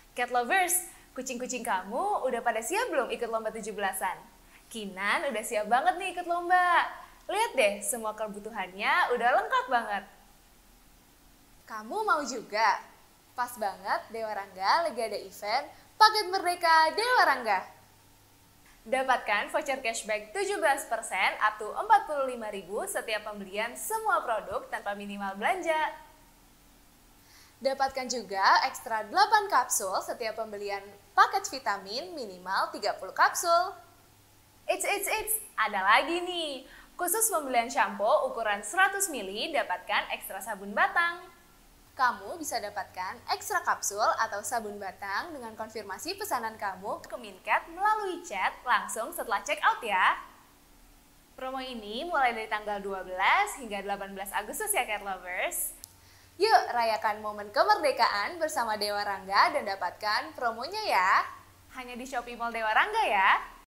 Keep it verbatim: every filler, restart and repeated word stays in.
Cat lovers, kucing-kucing kamu udah pada siap belum ikut lomba tujuh belasan? Kinan udah siap banget nih ikut lomba. Lihat deh, semua kebutuhannya udah lengkap banget. Kamu mau juga? Pas banget, Dewa Rangga lagi ada event Paket Merdeka Dewa Rangga. Dapatkan voucher cashback tujuh belas persen up to empat puluh lima ribu setiap pembelian semua produk tanpa minimal belanja. Dapatkan juga ekstra delapan kapsul setiap pembelian paket vitamin minimal tiga puluh kapsul. Eits, eits, eits, ada lagi nih. Khusus pembelian shampoo ukuran seratus mililiter dapatkan ekstra sabun batang. Kamu bisa dapatkan ekstra kapsul atau sabun batang dengan konfirmasi pesanan kamu ke Mincat melalui chat langsung setelah check out ya. Promo ini mulai dari tanggal dua belas hingga delapan belas Agustus ya Cat Lovers. Yuk rayakan momen kemerdekaan bersama Dewa Rangga dan dapatkan promonya ya. Hanya di Shopee Mall Dewa Rangga ya.